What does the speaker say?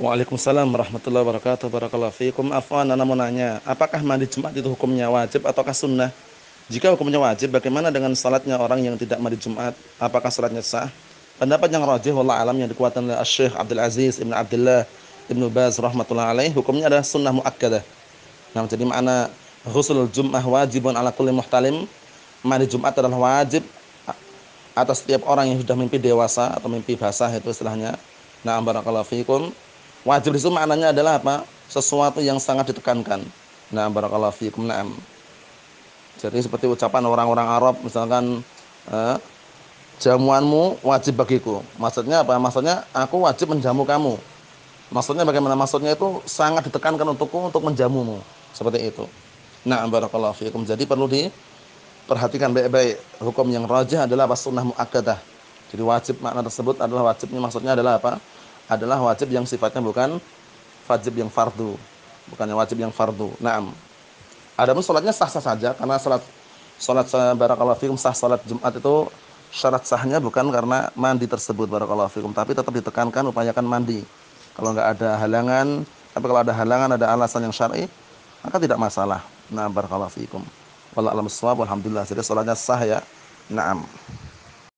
Waalaikumsalam warahmatullahi wabarakatuh. Barakallahu fiikum. Afwan, ana mau nanya, apakah mandi Jumat itu hukumnya wajib ataukah sunnah? Jika hukumnya wajib, bagaimana dengan salatnya orang yang tidak mandi Jumat? Apakah salatnya sah? Pendapat yang rajih wallahu alam yang dikuatkan oleh Syekh Abdul Aziz Ibnu Abdullah Ibnu Baz rahimatullah alaih, hukumnya adalah sunnah muakkadah. Nah, jadi makna ghusl Jum'ah wajibun ala kulli muhtalim. Mandi Jumat adalah wajib atas setiap orang yang sudah mimpi dewasa atau mimpi basah itu istilahnya. Nah, barakallahu fiikum. Wajib itu maknanya adalah apa? Sesuatu yang sangat ditekankan. Nah, barakallahu fiikum. Naam. Jadi seperti ucapan orang-orang Arab misalkan eh, jamuanmu wajib bagiku. Maksudnya apa? Maksudnya aku wajib menjamu kamu. Maksudnya bagaimana? Maksudnya itu sangat ditekankan untukku untuk menjamumu. Seperti itu. Nah, barakallahu fiikum. Jadi perlu diperhatikan baik-baik. Hukum yang rajih adalah apa? Sunnah muakkadah. Jadi wajib makna tersebut adalah wajibnya maksudnya adalah apa? Adalah wajib yang sifatnya bukan wajib yang fardu. Bukannya wajib yang fardu. Naam. Adapun salatnya sah-sah saja karena salat barakallahu fikum sah salat Jumat itu syarat sahnya bukan karena mandi tersebut barakallahu fikum, tapi tetap ditekankan upayakan mandi. Kalau enggak ada halangan, tapi kalau ada halangan ada alasan yang syar'i, maka tidak masalah. Nah, barakallahu fikum. Wallahu a'lam bissawab. Alhamdulillah. Jadi salatnya sah ya. Naam.